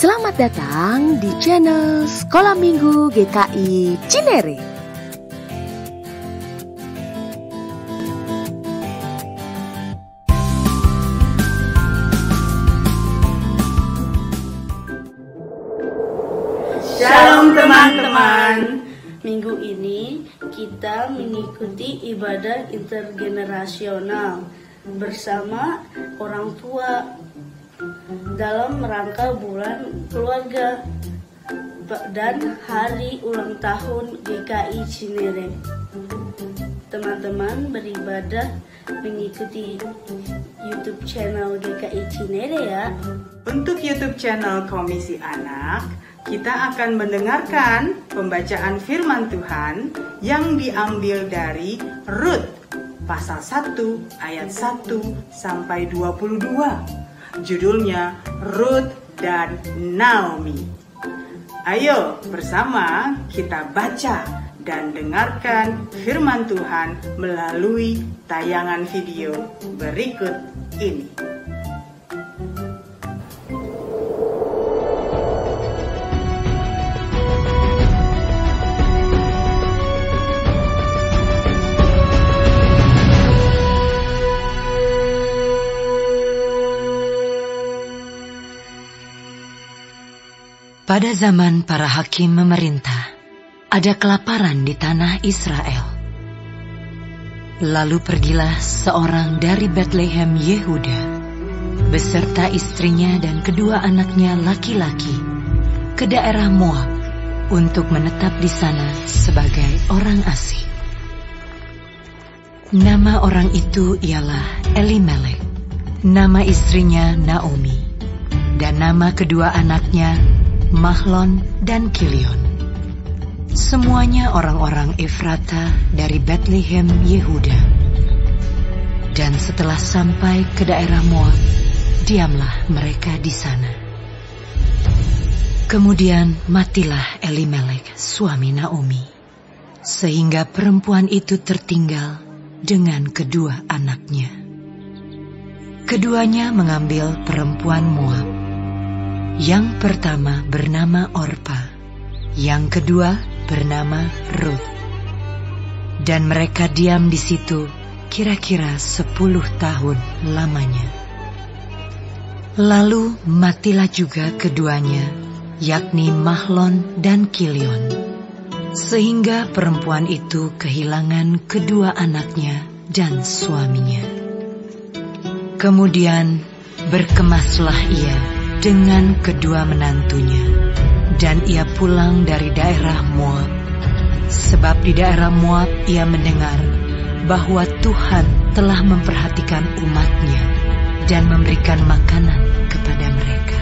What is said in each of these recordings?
Selamat datang di channel Sekolah Minggu GKI Cinere. Shalom teman-teman. Minggu ini kita mengikuti ibadah intergenerasional bersama orang tua dalam rangka bulan keluarga dan hari ulang tahun GKI Cinere. Teman-teman beribadah mengikuti YouTube channel GKI Cinere ya. Untuk YouTube channel Komisi Anak, kita akan mendengarkan pembacaan firman Tuhan yang diambil dari Rut pasal 1 ayat 1 sampai 22. Judulnya Rut dan Naomi. Ayo bersama kita baca dan dengarkan firman Tuhan melalui tayangan video berikut ini. Pada zaman para hakim memerintah, ada kelaparan di tanah Israel. Lalu pergilah seorang dari Betlehem Yehuda, beserta istrinya dan kedua anaknya laki-laki, ke daerah Moab untuk menetap di sana sebagai orang asing. Nama orang itu ialah Elimelek, nama istrinya Naomi, dan nama kedua anaknya Mahlon dan Kilion. Semuanya orang-orang Efrata dari Betlehem Yehuda. Dan setelah sampai ke daerah Moab, diamlah mereka di sana. Kemudian matilah Elimelek, suami Naomi, sehingga perempuan itu tertinggal dengan kedua anaknya. Keduanya mengambil perempuan Moab. Yang pertama bernama Orpa, yang kedua bernama Rut. Dan mereka diam di situ kira-kira 10 tahun lamanya. Lalu matilah juga keduanya, yakni Mahlon dan Kilion, sehingga perempuan itu kehilangan kedua anaknya dan suaminya. Kemudian berkemaslah ia dengan kedua menantunya, dan ia pulang dari daerah Moab, sebab di daerah Moab ia mendengar bahwa Tuhan telah memperhatikan umatnya dan memberikan makanan kepada mereka.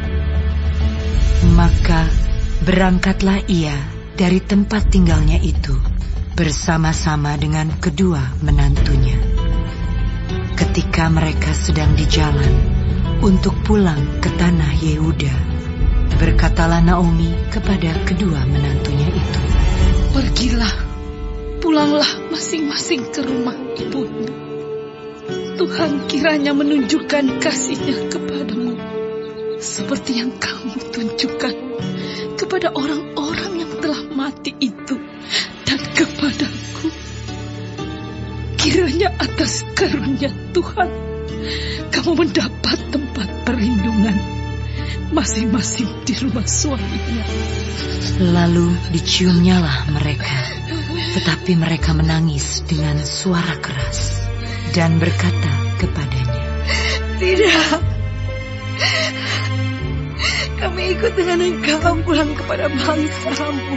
Maka berangkatlah ia dari tempat tinggalnya itu bersama-sama dengan kedua menantunya. Ketika mereka sedang di jalan untuk pulang ke tanah Yehuda, berkatalah Naomi kepada kedua menantunya itu, "Pergilah, pulanglah masing-masing ke rumah ibunya. Tuhan kiranya menunjukkan kasih-Nya kepadamu, seperti yang kamu tunjukkan kepada orang-orang yang telah mati itu dan kepadaku. Kiranya atas karunia Tuhan kamu mendapat tempat perlindungan masing-masing di rumah suaminya." Lalu diciumnyalah mereka, tetapi mereka menangis dengan suara keras dan berkata kepadanya, "Tidak, kami ikut dengan engkau pulang kepada bangsamu."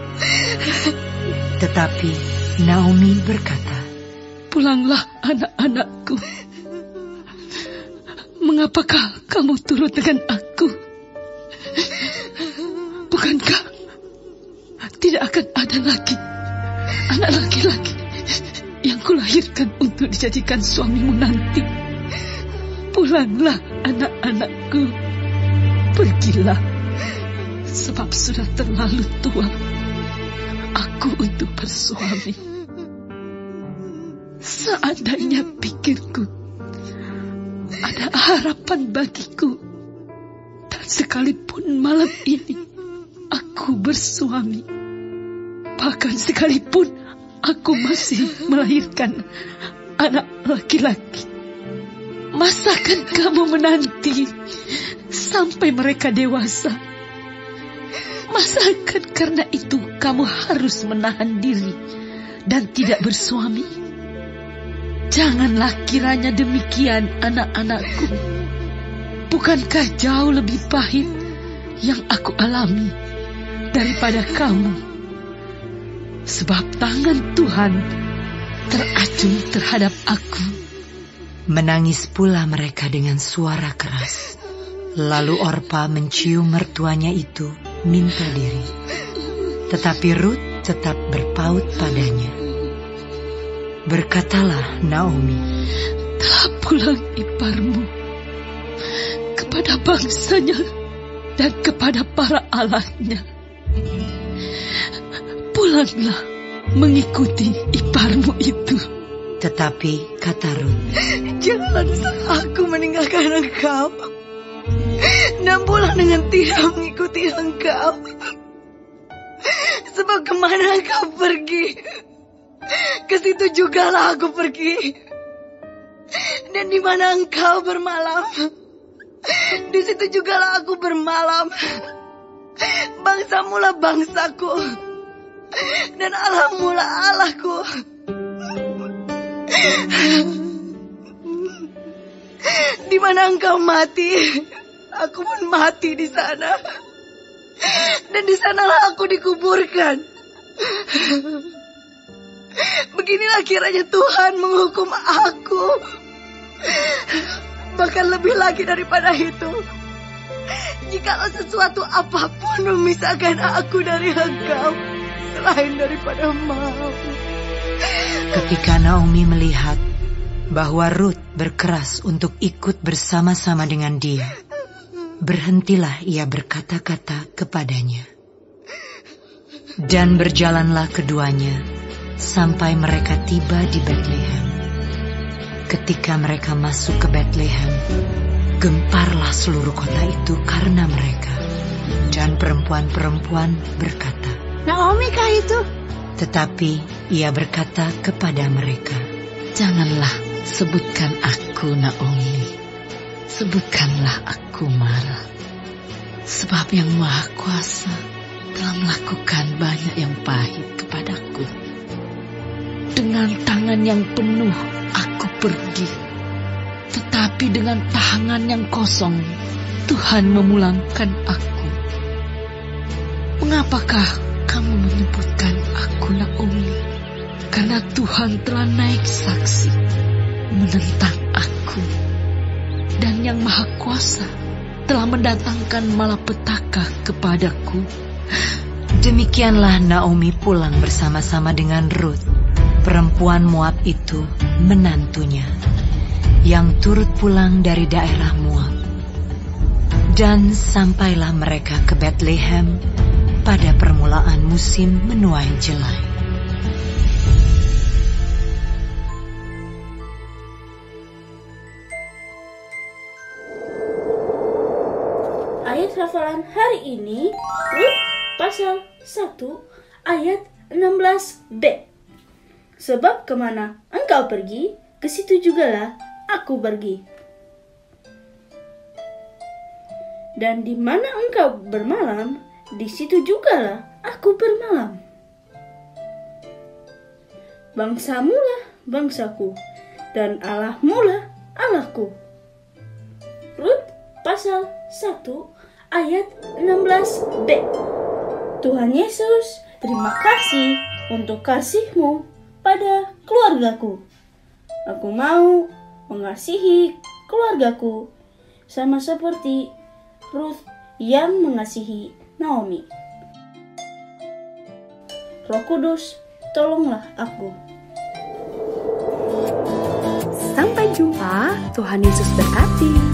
Tetapi Naomi berkata, "Pulanglah anak-anakku. Mengapakah kamu turut dengan aku? Bukankah tidak akan ada lagi anak laki-laki yang kulahirkan untuk dijadikan suamimu nanti? Pulanglah anak-anakku, pergilah, sebab sudah terlalu tua aku untuk bersuami. Seandainya pikirku ada harapan bagiku sekalipun malam ini aku bersuami, bahkan sekalipun aku masih melahirkan anak laki-laki, masakan kamu menanti sampai mereka dewasa? Masakan karena itu kamu harus menahan diri dan tidak bersuami? Janganlah kiranya demikian, anak-anakku. Bukankah jauh lebih pahit yang aku alami daripada kamu? Sebab tangan Tuhan teracung terhadap aku. Menangis pula mereka dengan suara keras. Lalu Orpa mencium mertuanya itu minta diri. Tetapi Rut tetap berpaut padanya. Berkatalah Naomi, telah pulang iparmu kepada bangsanya dan kepada para allahnya. Pulanglah mengikuti iparmu itu. Tetapi kata Rut, jangan aku meninggalkan engkau dan pulang dengan tidak mengikuti engkau. Sebab kemana engkau pergi, ke situ jugalah aku pergi. Dan di mana engkau bermalam, di situ jugalah aku bermalam. Bangsamu lah bangsaku, dan Allahmu lah Allahku. Di mana engkau mati, aku pun mati di sana. Dan di sanalah aku dikuburkan. Beginilah kiranya Tuhan menghukum aku. Bahkan lebih lagi daripada itu, jikalau sesuatu apapun memisahkan aku dari engkau selain daripada maut. Ketika Naomi melihat bahwa Rut berkeras untuk ikut bersama-sama dengan dia, berhentilah ia berkata-kata kepadanya. Dan berjalanlah keduanya sampai mereka tiba di Betlehem. Ketika mereka masuk ke Betlehem, gemparlah seluruh kota itu karena mereka. Dan perempuan-perempuan berkata, Naomi kah itu? tetapi ia berkata kepada mereka, janganlah sebutkan aku Naomi, sebutkanlah aku Mara. Sebab yang Maha Kuasa telah melakukan banyak yang pahit kepadaku. Dengan tangan yang penuh aku pergi, tetapi dengan tangan yang kosong Tuhan memulangkan aku. Mengapakah kamu menyebutkan aku Naomi? Karena Tuhan telah naik saksi menentang aku, dan yang Maha Kuasa telah mendatangkan malapetaka kepadaku. Demikianlah Naomi pulang bersama-sama dengan Rut, perempuan Moab itu, menantunya, yang turut pulang dari daerah Moab. Dan sampailah mereka ke Betlehem pada permulaan musim menuai jelai. Ayat hafalan hari ini, Rut pasal 1 ayat 16b. Sebab kemana engkau pergi, ke situ jugalah aku pergi. Dan di mana engkau bermalam, di situ jugalah aku bermalam. Bangsamu lah bangsaku, dan Allahmu lah Allahku. Rut pasal 1 ayat 16b. Tuhan Yesus, terima kasih untuk kasih-Mu pada keluargaku. Aku mau mengasihi keluargaku sama seperti Ruth yang mengasihi Naomi. Roh Kudus, tolonglah aku. Sampai jumpa, Tuhan Yesus berkati.